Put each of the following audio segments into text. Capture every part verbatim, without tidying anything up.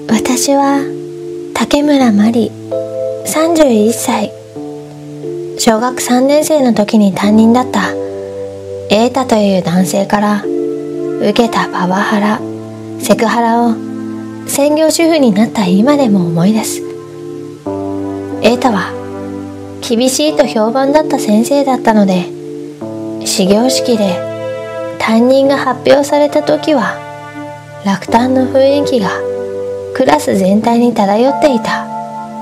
私は竹村真理、さんじゅういっさい。小学さんねん生の時に担任だった瑛太という男性から受けたパワハラ、セクハラを専業主婦になった今でも思い出す。瑛太は厳しいと評判だった先生だったので、始業式で担任が発表された時は落胆の雰囲気がクラス全体に漂っていた。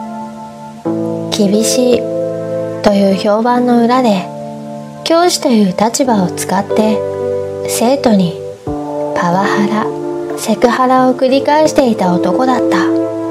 厳しいという評判の裏で教師という立場を使って生徒にパワハラ、セクハラを繰り返していた男だった。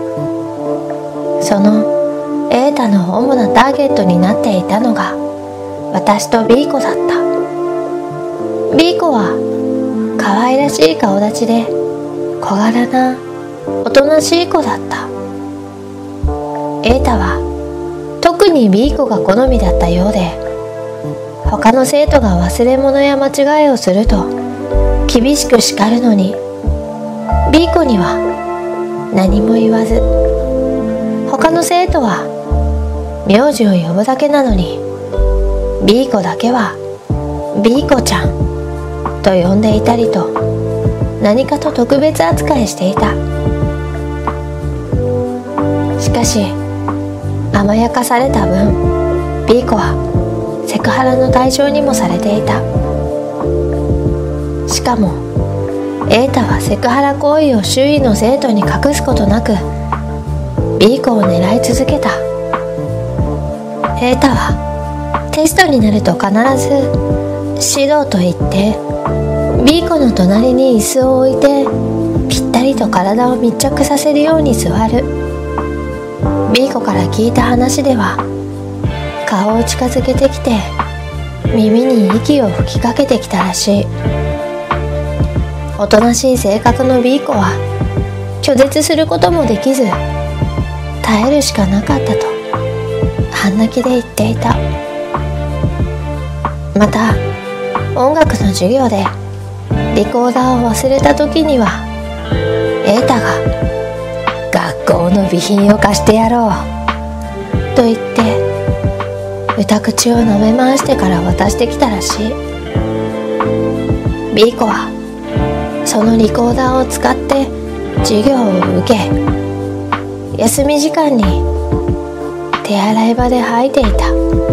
その瑛太の主なターゲットになっていたのが私と B 子だった。 B 子は可愛らしい顔立ちで小柄なおとなしい子だった。瑛太は特に B 子が好みだったようで、他の生徒が忘れ物や間違いをすると厳しく叱るのに、 B 子には何も言わず、他の生徒は名字を呼ぶだけなのに B 子だけは B 子ちゃんと呼んでいたりと、何かと特別扱いしていた。しかし甘やかされた分、 B 子はセクハラの対象にもされていた。しかも瑛太はセクハラ行為を周囲の生徒に隠すことなく B 子を狙い続けた。瑛太はテストになると必ず指導と言って B 子の隣に椅子を置いてぴったりと体を密着させるように座る。 B 子から聞いた話では、顔を近づけてきて耳に息を吹きかけてきたらしい。おとなしい性格の B 子は拒絶することもできず耐えるしかなかったと半泣きで言っていた。また音楽の授業でリコーダーを忘れた時には、瑛太が学校の備品を貸してやろうと言って歌口を舐め回してから渡してきたらしい。 B 子はそのリコーダーを使って授業を受け、休み時間に手洗い場で吐いていた。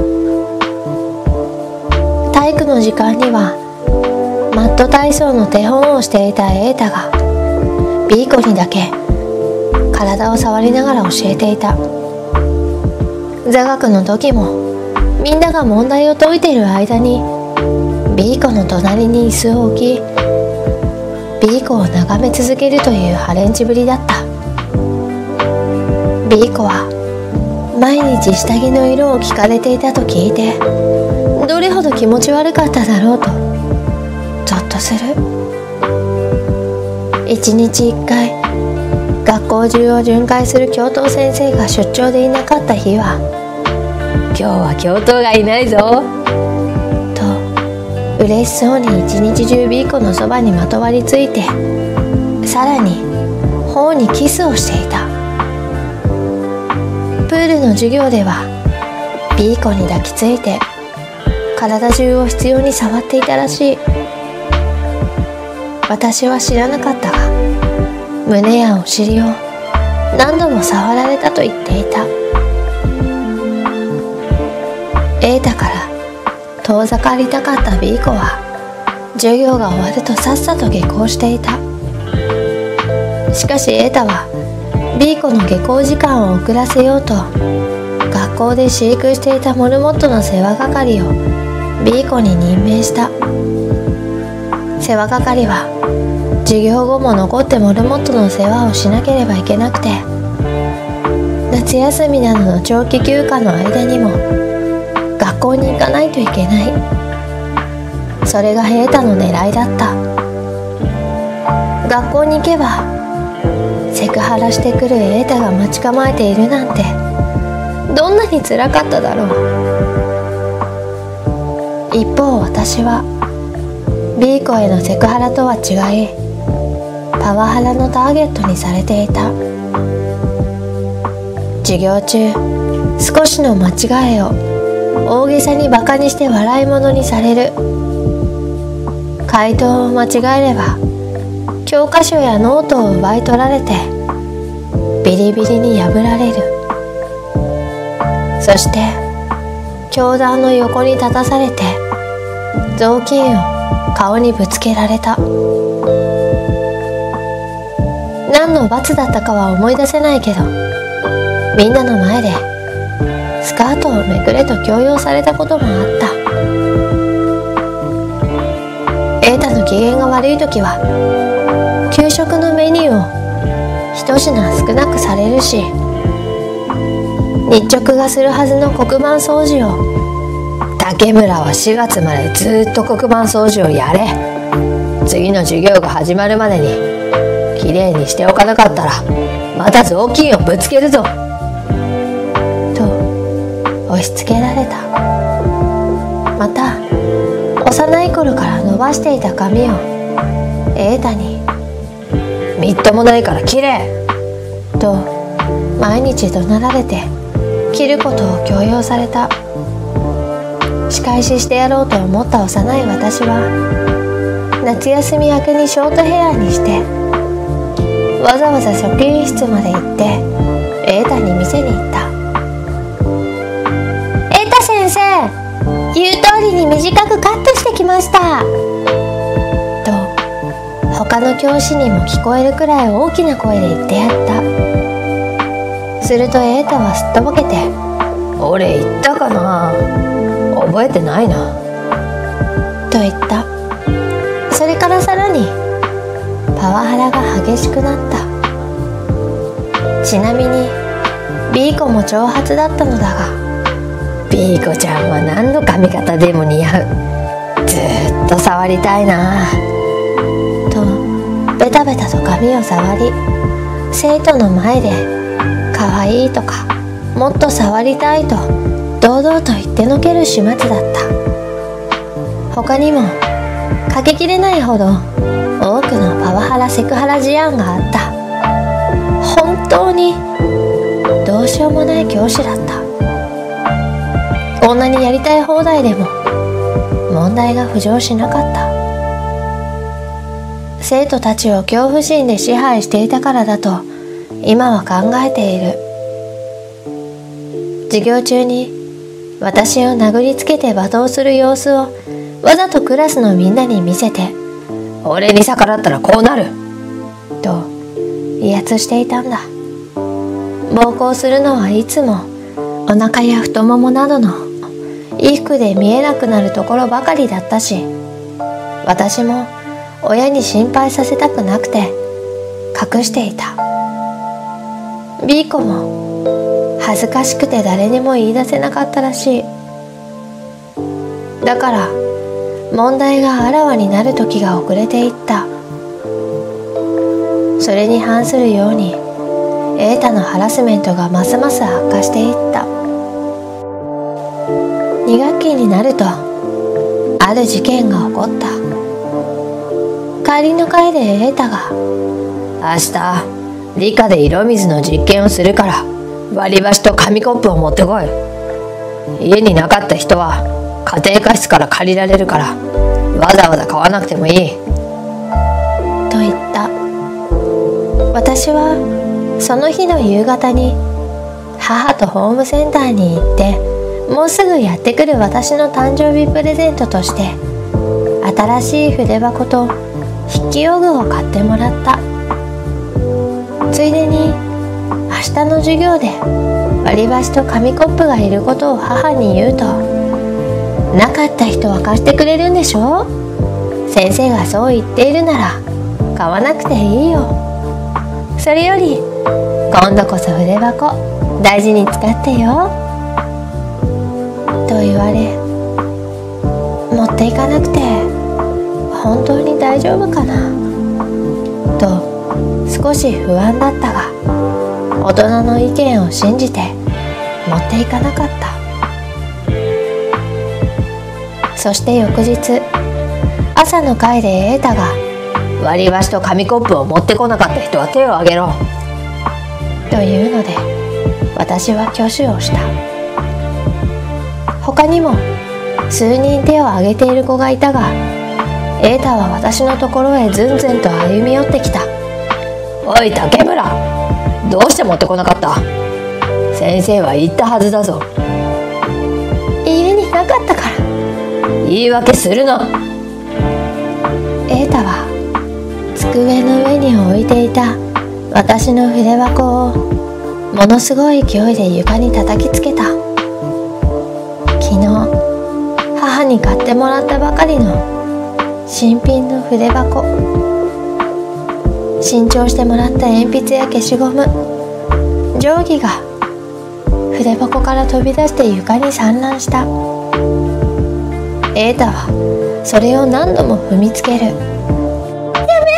体育の時間にはマット体操の手本をしていた瑛太が B 子にだけ体を触りながら教えていた。座学の時もみんなが問題を解いている間に B 子の隣に椅子を置き B 子を眺め続けるというハレンチぶりだった。 B 子は毎日下着の色を聞かれていたと聞いて、どれほど気持ち悪かっただろうとゾッとする。一日一回学校中を巡回する教頭先生が出張でいなかった日は、今日は教頭がいないぞと嬉しそうに一日中 B 子のそばにまとわりついて、さらに頬にキスをしていた。プールの授業では B 子に抱きついて体中を執拗に触っていたらしい。私は知らなかったが、胸やお尻を何度も触られたと言っていた。瑛太から遠ざかりたかった B 子は授業が終わるとさっさと下校していた。しかし瑛太は B 子の下校時間を遅らせようと学校で飼育していたモルモットの世話係を B 子に任命した。世話係は授業後も残ってモルモットの世話をしなければいけなくて、夏休みなどの長期休暇の間にも学校に行かないといけない。それが瑛太の狙いだった。学校に行けばセクハラしてくる瑛太が待ち構えているなんてどんなにつらかっただろう。一方私は B 子へのセクハラとは違い、 パワハラのターゲットにされていた。授業中、少しの間違いを大げさにバカにして笑い物にされる。回答を間違えれば教科書やノートを奪い取られてビリビリに破られる。そして教壇の横に立たされて雑巾を顔にぶつけられた。何の罰だったかは思い出せないけど、みんなの前でスカートをめくれと強要されたこともあった。瑛太の機嫌が悪い時は給食のメニューを一品少なくされるし、日直がするはずの黒板掃除を竹村はしがつまでずっと黒板掃除をやれ、次の授業が始まるまでにきれいにしておかなかったらまた雑巾をぶつけるぞと押し付けられた。また幼い頃から伸ばしていた髪を瑛太にみっともないから切れと毎日怒鳴られて切ることを強要された。仕返ししてやろうと思った幼い私は夏休み明けにショートヘアにしてわざわざ職員室まで行って瑛太に見せに行った。瑛太先生、言う通りに短くカットしてきましたと他の教師にも聞こえるくらい大きな声で言ってやった。すると瑛太はすっとぼけて、俺言ったかな、覚えてないなと言った。それからさらにパワハラが激しくなった。ちなみにビーコも長髪だったのだが、ビーコちゃんは何の髪型でも似合う、ずっと触りたいなとベタベタと髪を触り、生徒の前でかわいいとかもっと触りたいと堂々と言ってのける始末だった。他にもかけきれないほど多くのパワハラセクハラ事案があった。本当にどうしようもない教師だった。こんなにやりたい放題でも問題が浮上しなかった。生徒たちを恐怖心で支配していたからだと今は考えている。授業中に私を殴りつけて罵倒する様子をわざとクラスのみんなに見せて、俺に逆らったらこうなると威圧していたんだ。暴行するのはいつもお腹や太ももなどの衣服で見えなくなるところばかりだったし、私も親に心配させたくなくて隠していた。ビーコも恥ずかしくて誰にも言い出せなかったらしい。だから問題があらわになる時が遅れていった。それに反するように瑛太のハラスメントがますます悪化していった。に学期になるとある事件が起こった。帰りの会で瑛太が明日理科で色水の実験をするから割り箸と紙コップを持ってこい、家になかった人は家庭科室から借りられるからわざわざ買わなくてもいいと言った。私はその日の夕方に母とホームセンターに行って、もうすぐやってくる私の誕生日プレゼントとして新しい筆箱と筆記用具を買ってもらった。ついでに明日の授業で割り箸と紙コップがいることを母に言うと、なかった人は貸してくれるんでしょ、先生がそう言っているなら買わなくていいよ、それより今度こそ筆箱大事に使ってよと言われ、持っていかなくて本当に大丈夫かなと少し不安だったが、大人の意見を信じて持っていかなかった。そして翌日、朝の会で瑛太が割り箸と紙コップを持ってこなかった人は手を挙げろ。というので私は挙手をした。他にも数人手を挙げている子がいたが、瑛太は私のところへずんずんと歩み寄ってきた。おい竹村、どうして持ってこなかった？先生は言ったはずだぞ。家になかったから。言い訳するな。瑛太は机の上に置いていた私の筆箱をものすごい勢いで床に叩きつけた。昨日母に買ってもらったばかりの新品の筆箱、新調してもらった鉛筆や消しゴム、定規が筆箱から飛び出して床に散乱した。瑛太はそれを何度も踏みつける。やめ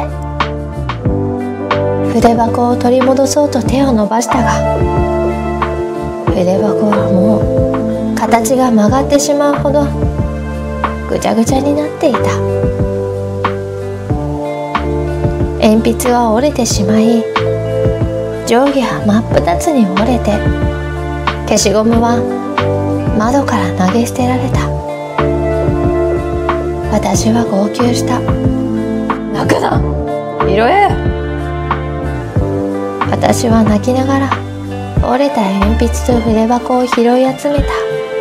て！筆箱を取り戻そうと手を伸ばしたが、筆箱はもう形が曲がってしまうほどぐちゃぐちゃになっていた。鉛筆は折れてしまい、定規は真っ二つに折れて、消しゴムは窓から投げ捨てられた。私は号泣した。泣くな、拾え。私は泣きながら折れた鉛筆と筆箱を拾い集めた。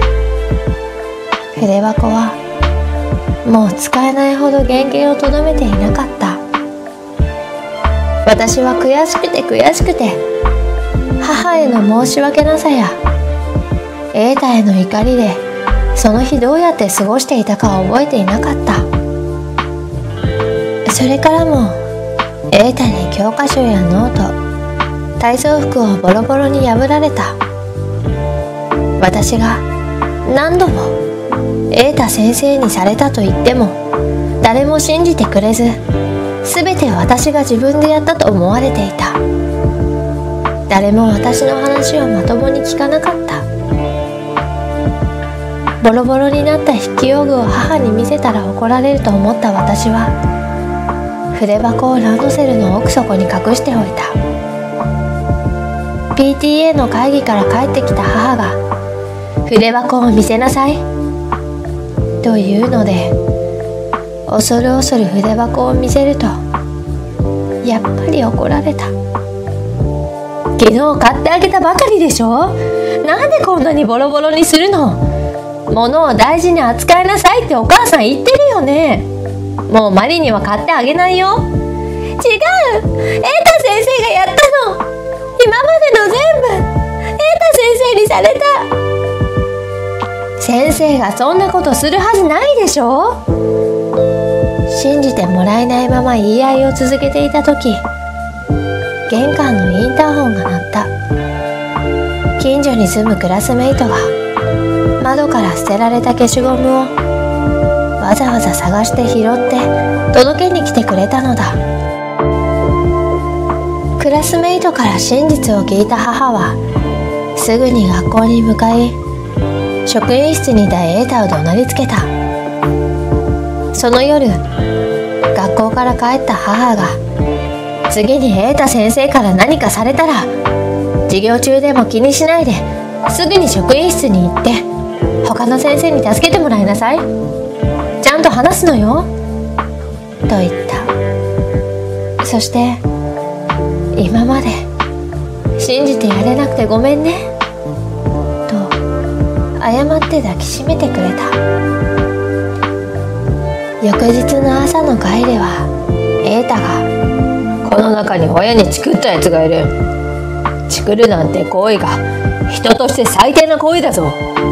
筆箱はもう使えないほど原型をとどめていなかった。私は悔しくて悔しくて、母への申し訳なさや瑛太への怒りでその日どうやって過ごしていたかを覚えていなかった。それからも瑛太に教科書やノート、体操服をボロボロに破られた。私が何度も瑛太先生にされたと言っても誰も信じてくれず、すべて私が自分でやったと思われていた。誰も私の話をまともに聞かなかった。ボロボロになった筆記用具を母に見せたら怒られると思った私は、筆箱をランドセルの奥底に隠しておいた。 ピーティーエー の会議から帰ってきた母が筆箱を見せなさいというので、恐る恐る筆箱を見せるとやっぱり怒られた。昨日買ってあげたばかりでしょ。なんでこんなにボロボロにするの。物を大事に扱いなさいってお母さん言ってるよね。もうマリには買ってあげないよ。違う、瑛太先生がやったの。今までの全部瑛太先生にされた。先生がそんなことするはずないでしょ。信じてもらえないまま言い合いを続けていた時、玄関のインターホンが鳴った。近所に住むクラスメイトが窓から捨てられた消しゴムをわざわざ探して拾って届けに来てくれたのだ。クラスメイトから真実を聞いた母はすぐに学校に向かい、職員室にいた瑛太を怒鳴りつけた。その夜、学校から帰った母が次に瑛太先生から何かされたら授業中でも気にしないですぐに職員室に行って他の先生に助けてもらいなさい。ちゃんと話すのよと言った。そして今まで信じてやれなくてごめんねと謝って抱きしめてくれた。翌日の朝の会では瑛太が、この中に親にチクったやつがいる。チクるなんて行為が人として最低な行為だぞ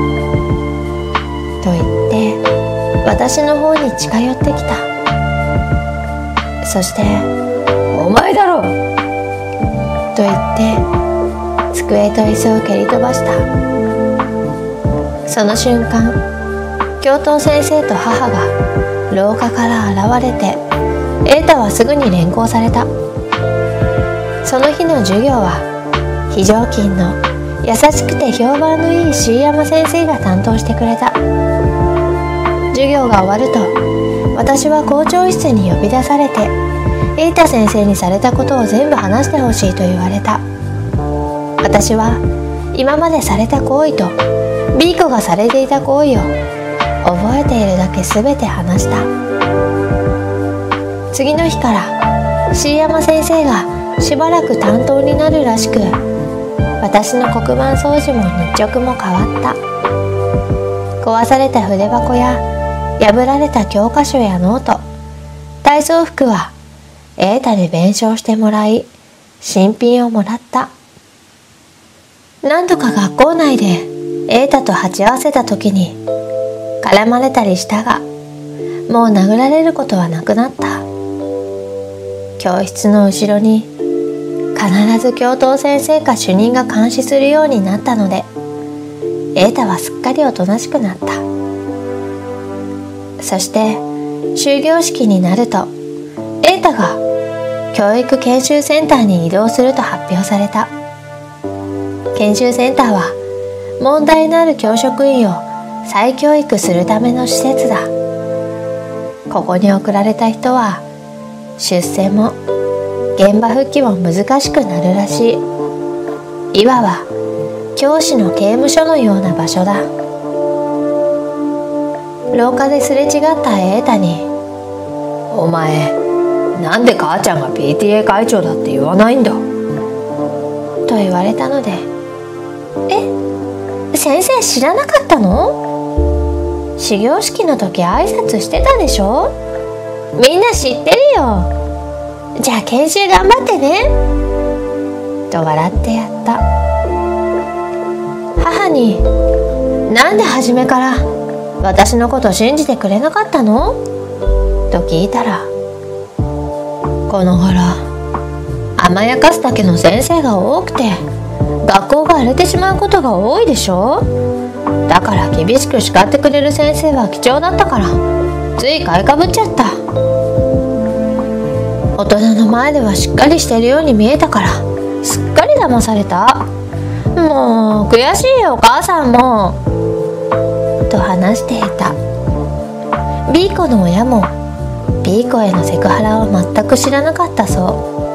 と言って私の方に近寄ってきた。そしてお前だろと言って机と椅子を蹴り飛ばした。その瞬間、教頭先生と母が廊下から現れて、瑛太はすぐに連行された。その日の授業は非常勤の優しくて評判のいい椎山先生が担当してくれた。授業が終わると私は校長室に呼び出されて、瑛太先生にされたことを全部話してほしいと言われた。私は今までされた行為と B 子がされていた行為を覚えているだけ全て話した。次の日から椎山先生がしばらく担当になるらしく、私の黒板掃除も日直も変わった。壊された筆箱や破られた教科書やノート、体操服は瑛太に弁償してもらい、新品をもらった。何度か学校内で瑛太と鉢合わせた時に絡まれたりしたが、もう殴られることはなくなった。教室の後ろに必ず教頭先生か主任が監視するようになったので、瑛太はすっかりおとなしくなった。そして終業式になると、瑛太が教育研修センターに移動すると発表された。研修センターは問題のある教職員を再教育するための施設だ。ここに送られた人は出世も現場復帰も難しくなるらしい。いわば教師の刑務所のような場所だ。廊下ですれ違った瑛太に、お前なんで母ちゃんが ピーティーエー 会長だって言わないんだと言われたので、え、先生知らなかったの？始業式の時挨拶してたでしょ？みんな知ってるよ。じゃあ研修頑張ってねと笑ってやった。母に、なんで初めから私のこと信じてくれなかったの？と聞いたら、この頃甘やかすだけの先生が多くて学校が荒れてしまうことが多いでしょ。だから厳しく叱ってくれる先生は貴重だったから、つい買いかぶっちゃった。大人の前ではしっかりしてるように見えたからすっかり騙された。もう悔しいよお母さんもと話していた。 B 子の親も B 子へのセクハラを全く知らなかったそう。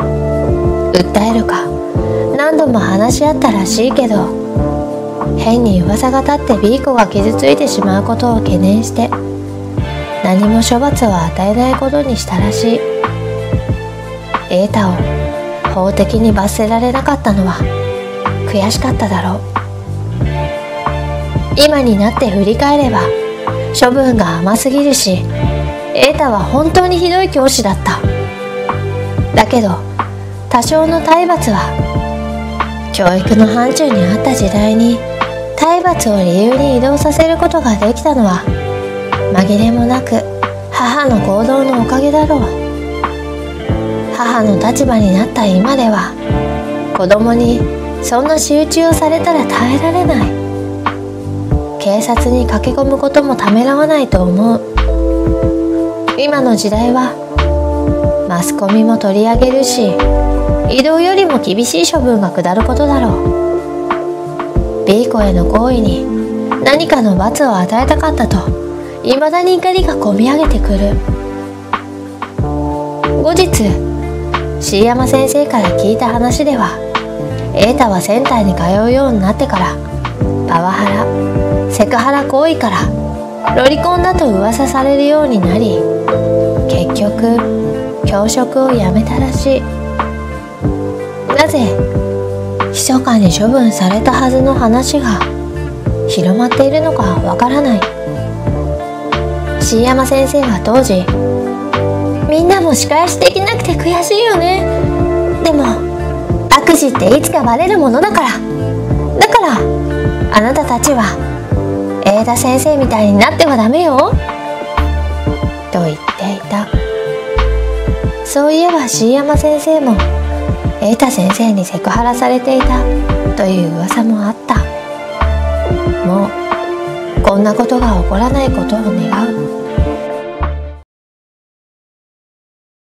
訴えるか何度も話し合ったらしいけど、変に噂が立って B 子が傷ついてしまうことを懸念して何も処罰を与えないことにしたらしい。瑛太を法的に罰せられなかったのは悔しかっただろう。今になって振り返れば処分が甘すぎるし、瑛太は本当にひどい教師だった。だけど多少の体罰は教育の範疇にあった時代に体罰を理由に移動させることができたのは紛れもなく母の行動のおかげだろう。母の立場になった今では子供にそんな仕打ちをされたら耐えられない。警察に駆け込むこともためらわないと思う。今の時代はマスコミも取り上げるし、異動よりも厳しい処分が下ることだろう。 B 子への行為に何かの罰を与えたかったといまだに怒りがこみ上げてくる。後日椎山先生から聞いた話では、瑛太はセンターに通うようになってからパワハラ、セクハラ行為からロリコンだと噂されるようになり、結局教職を辞めたらしい。なぜ密かに処分されたはずの話が広まっているのかわからない。椎山先生は当時、みんなも仕返しできなくて悔しいよね。でも悪事っていつかバレるものだから。だからあなたたちは瑛太先生みたいになってはダメよと言っていた。そういえば椎山先生も瑛太先生にセクハラされていたという噂もあった。もうこんなことが起こらないことを願う。